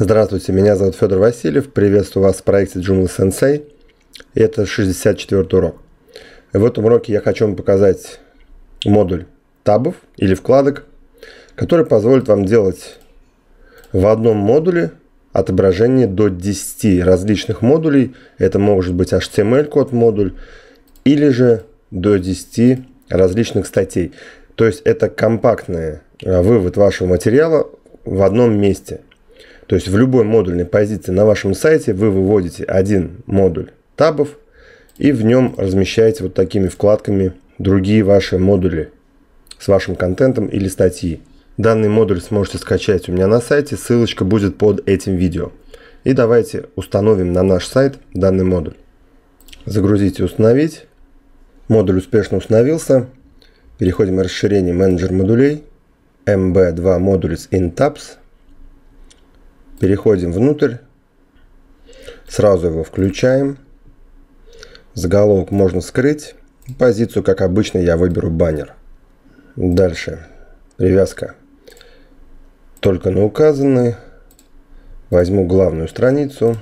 Здравствуйте, меня зовут Федор Васильев, приветствую вас в проекте Joomla Sensei. Это 64-й урок. В этом уроке я хочу вам показать модуль табов или вкладок, который позволит вам делать в одном модуле отображение до 10 различных модулей. Это может быть HTML-код модуль или же до 10 различных статей. То есть это компактный вывод вашего материала в одном месте. То есть в любой модульной позиции на вашем сайте вы выводите один модуль табов и в нем размещаете вот такими вкладками другие ваши модули с вашим контентом или статьи. Данный модуль сможете скачать у меня на сайте, ссылочка будет под этим видео. И давайте установим на наш сайт данный модуль. Загрузить и установить. Модуль успешно установился. Переходим в расширение менеджер модулей. MB2 Modules in Tabs. Переходим внутрь, сразу его включаем, заголовок можно скрыть, позицию, как обычно, я выберу баннер. Дальше привязка только на указанные, возьму главную страницу.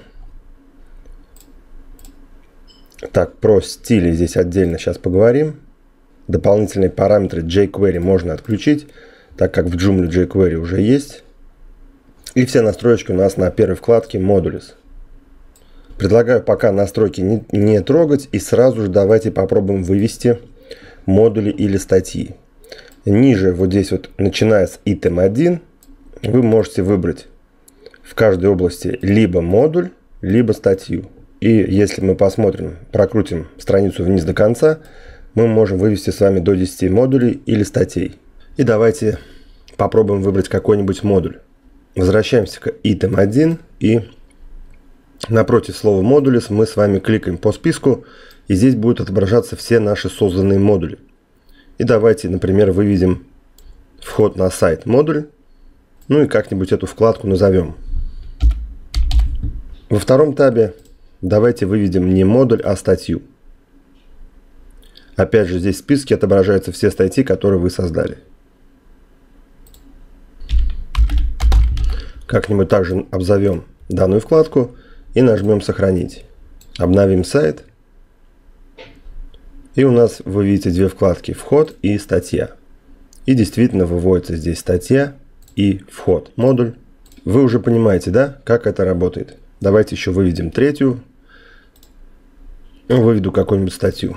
Так, про стили здесь отдельно сейчас поговорим. Дополнительные параметры jQuery можно отключить, так как в Joomla jQuery уже есть. И все настройки у нас на первой вкладке Modules. Предлагаю пока настройки не трогать и сразу же давайте попробуем вывести модули или статьи. Ниже вот здесь вот, начиная с item 1, вы можете выбрать в каждой области либо модуль, либо статью. И если мы посмотрим, прокрутим страницу вниз до конца, мы можем вывести с вами до 10 модулей или статей. И давайте попробуем выбрать какой-нибудь модуль. Возвращаемся к item 1 и напротив слова Modules мы с вами кликаем по списку, и здесь будут отображаться все наши созданные модули. И давайте, например, выведем вход на сайт модуль, ну и как-нибудь эту вкладку назовем. Во втором табе давайте выведем не модуль, а статью. Опять же, здесь в списке отображаются все статьи, которые вы создали. Как-нибудь также обзовем данную вкладку и нажмем «Сохранить». Обновим сайт. И у нас, вы видите, две вкладки «Вход» и «Статья». И действительно выводится здесь статья и вход. Модуль. Вы уже понимаете, да, как это работает. Давайте еще выведем третью. Выведу какую-нибудь статью.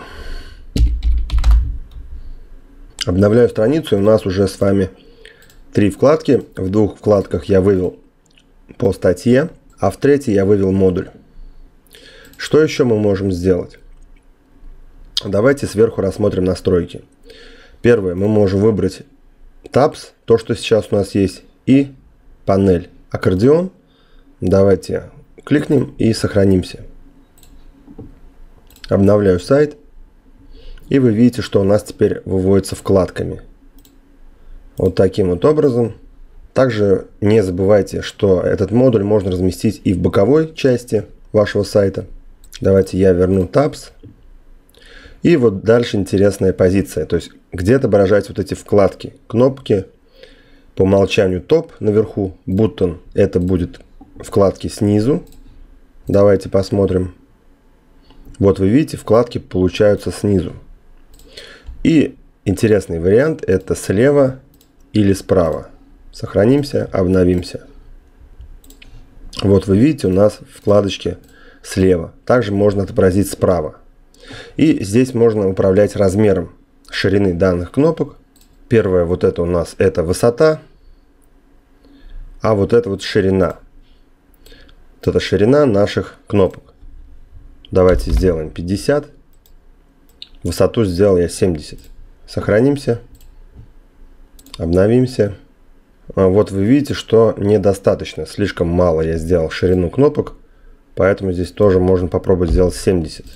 Обновляю страницу, и у нас уже с вами три вкладки. В двух вкладках я вывел по статье, а в третьей я вывел модуль. Что еще мы можем сделать? Давайте сверху рассмотрим настройки. Первое, мы можем выбрать Tabs, то, что сейчас у нас есть, и панель аккордеон. Давайте кликнем и сохранимся. Обновляю сайт. И вы видите, что у нас теперь выводится вкладками. Вот таким вот образом. Также не забывайте, что этот модуль можно разместить и в боковой части вашего сайта. Давайте я верну Tabs. И вот дальше интересная позиция. То есть где отображать вот эти вкладки, кнопки. По умолчанию топ наверху. Button это будет вкладки снизу. Давайте посмотрим. Вот вы видите, вкладки получаются снизу. И интересный вариант это слева или справа. Сохранимся, обновимся. Вот вы видите, у нас вкладочки слева. Также можно отобразить справа. И здесь можно управлять размером ширины данных кнопок. Первое вот это у нас это высота. А вот это вот ширина. Вот это ширина наших кнопок. Давайте сделаем 50. Высоту сделал я 70. Сохранимся. Обновимся. Вот вы видите, что недостаточно. Слишком мало я сделал ширину кнопок. Поэтому здесь тоже можно попробовать сделать 70.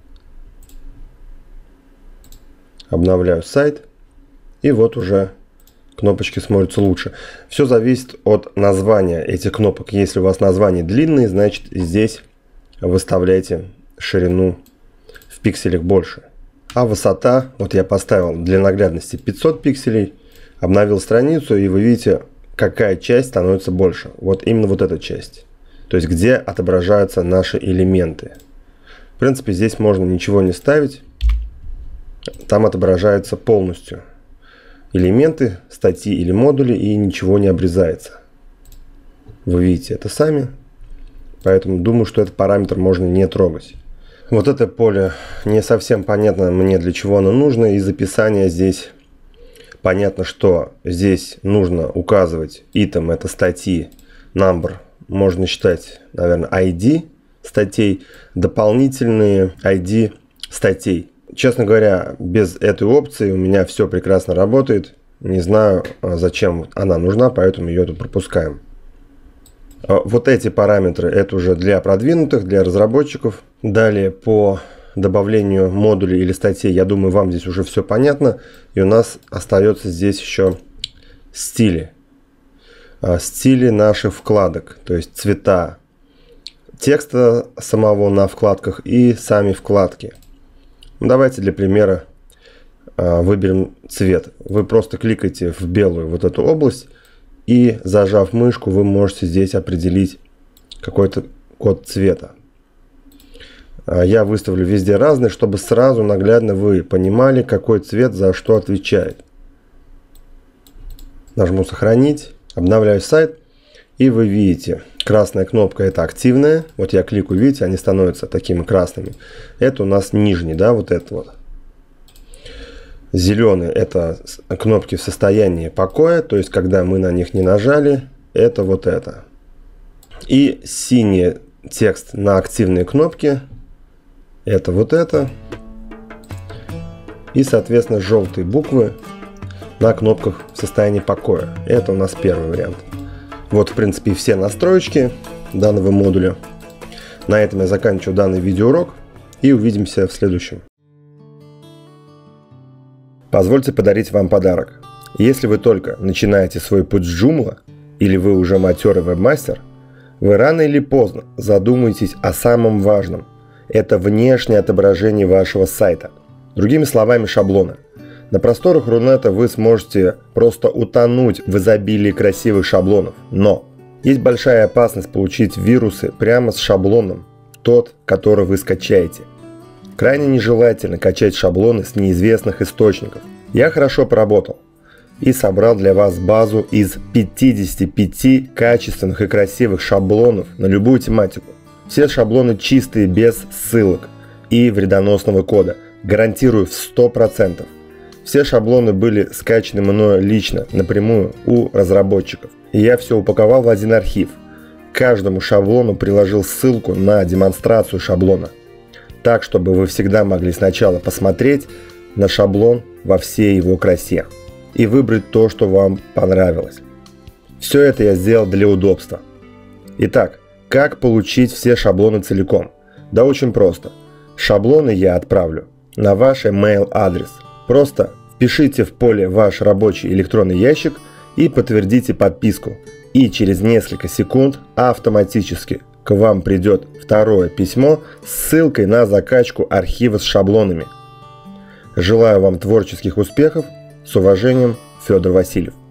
Обновляю сайт. И вот уже кнопочки смотрятся лучше. Все зависит от названия этих кнопок. Если у вас название длинное, значит здесь выставляйте ширину в пикселях больше. А высота, вот я поставил для наглядности 500 пикселей. Обновил страницу, и вы видите, какая часть становится больше. Вот именно вот эта часть. то есть где отображаются наши элементы. В принципе, здесь можно ничего не ставить, там отображаются полностью элементы, статьи или модули, и ничего не обрезается. Вы видите это сами, поэтому думаю, что этот параметр можно не трогать. Вот это поле не совсем понятно мне, для чего оно нужно. Из описания здесь понятно, что здесь нужно указывать item, это статьи, number, можно считать, наверное, ID статей, дополнительные ID статей. Честно говоря, без этой опции у меня все прекрасно работает. Не знаю, зачем она нужна, поэтому ее тут пропускаем. Вот эти параметры, это уже для продвинутых, для разработчиков. Далее по добавлению модулей или статей, я думаю, вам здесь уже все понятно. И у нас остается здесь еще стили. Стили наших вкладок, то есть цвета текста самого на вкладках и сами вкладки. Давайте для примера выберем цвет. Вы просто кликаете в белую вот эту область и, зажав мышку, вы можете здесь определить какой-то код цвета. Я выставлю везде разный, чтобы сразу наглядно вы понимали, какой цвет за что отвечает. Нажму «Сохранить», обновляю сайт, и вы видите, красная кнопка — это активная. Вот я кликаю, видите, они становятся такими красными. Это у нас нижний, да, вот это вот. Зеленый — это кнопки в состоянии покоя, то есть когда мы на них не нажали, это вот это. И синий текст на активные кнопки — это вот это. И, соответственно, желтые буквы на кнопках в состоянии покоя. Это у нас первый вариант. Вот, в принципе, и все настройки данного модуля. На этом я заканчиваю данный видеоурок и увидимся в следующем. Позвольте подарить вам подарок. Если вы только начинаете свой путь с Joomla, или вы уже матерый вебмастер, вы рано или поздно задумаетесь о самом важном. Это внешнее отображение вашего сайта. Другими словами, шаблоны. На просторах Рунета вы сможете просто утонуть в изобилии красивых шаблонов. Но есть большая опасность получить вирусы прямо с шаблоном, тот, который вы скачаете. Крайне нежелательно качать шаблоны с неизвестных источников. Я хорошо поработал и собрал для вас базу из 55 качественных и красивых шаблонов на любую тематику. Все шаблоны чистые, без ссылок и вредоносного кода. Гарантирую в 100%. Все шаблоны были скачаны мною лично, напрямую у разработчиков. И я все упаковал в один архив. К каждому шаблону приложил ссылку на демонстрацию шаблона. Так, чтобы вы всегда могли сначала посмотреть на шаблон во всей его красе и выбрать то, что вам понравилось. Все это я сделал для удобства. Итак, как получить все шаблоны целиком? Да очень просто. Шаблоны я отправлю на ваш email адрес. Просто впишите в поле ваш рабочий электронный ящик и подтвердите подписку. И через несколько секунд автоматически к вам придет второе письмо с ссылкой на закачку архива с шаблонами. Желаю вам творческих успехов. С уважением, Федор Васильев.